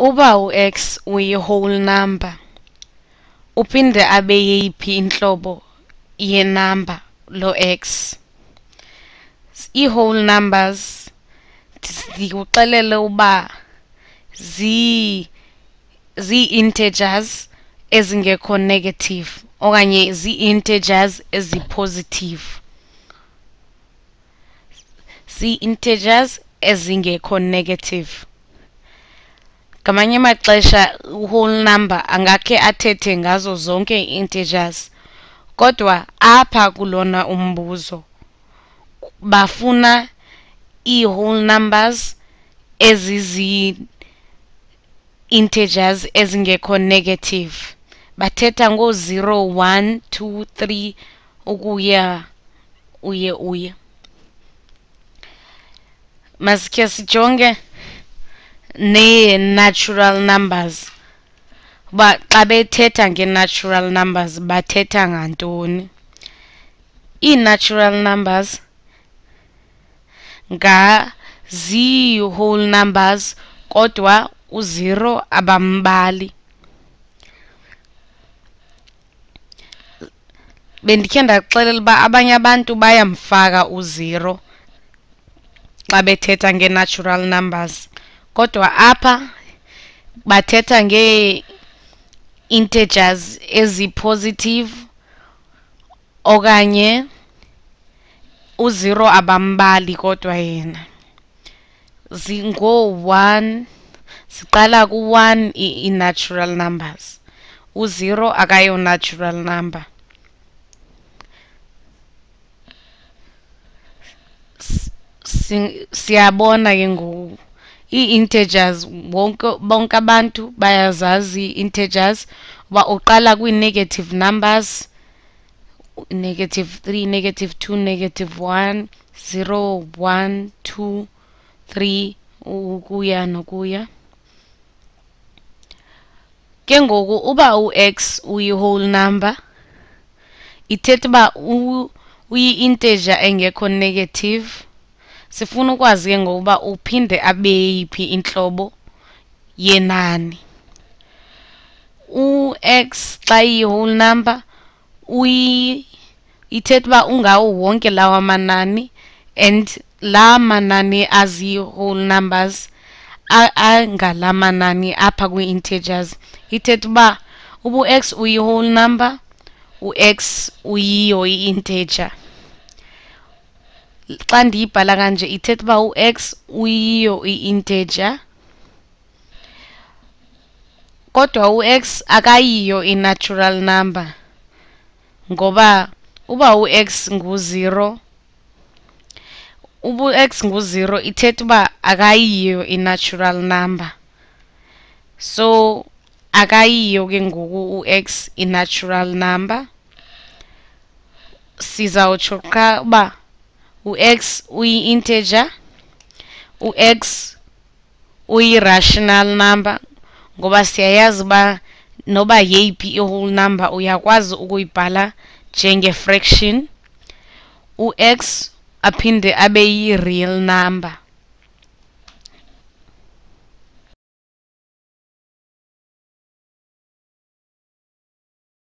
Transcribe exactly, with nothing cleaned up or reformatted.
Uba u-x uyi-whole number, uphinde abe yeyiphi inhlobo yenamba lo-x. I-whole numbers zikuxelele uba zi zi-integers ezingekho negative okanye zi-integers ezi-positive. Zi-integers ezingekho negative. Ngamanye amaxesha u-whole number angakhe athethe ngazo zonke ii-integers, kodwa apha kulona umbuzo bafuna ii-whole numbers ezizi-integers ezingekho negative. Bathetha ngoo-zero, one, two, three ukuya uye uye. Masikhe sijonge nee-natural numbers uba xa bethetha ngee-natural numbers bathetha ngantoni. Ii-natural numbers ngazii-whole numbers kodwa u-zero abambali. Bendikhe ndaxelela uba abanye abantu bayamfaka u-zero xa bethetha ngee-natural numbers, kodwa apha bathetha ngee-integers ezi-positive okanye u-zero abambali kodwa yena. Zingoo-one, ziqala ku-one ii-natural numbers, u-zero akayo-natural number. Siyabona ke ngoku ii-integers wonke bonke abantu bayazazi ii-integers uba uqala kwii-negative numbers, negative three, negative two, negative one, zero, one, two, three ukuya nokuya. Ke ngoku uba u-x uyi-whole number ithetha uba uyi-integer engekho negative. Sifuna ukwazi ke ngokuba uphinde abe yeyiphi intlobo yenani. U-x xa iyi-whole number uyi ithetha uba ungawo wonke lawa manani, and laa manani azi-whole numbers angala manani apha kwii-integers. Ithetha uba uba u-x uyi-whole number, u-x uyiyo i-integer. Xa ndiyibhala kanje ithetha uba u-x uyiyo i-integer kodwa u-x akayiyo i-natural number, ngoba uba u-x ngu-zero, uba u-x ngu-zero ithetha uba akayiyo i-natural number. So akayiyo ke ngoku u-x i-natural number. Sizawutsho qha uba u-x uyi-integer, u-x uyi-rational number, ngoba siyayazi uba noba yeyiphi i-whole number uyakwazi ukuyibhala njenge-fraction. U-x aphinde abe yi-real number.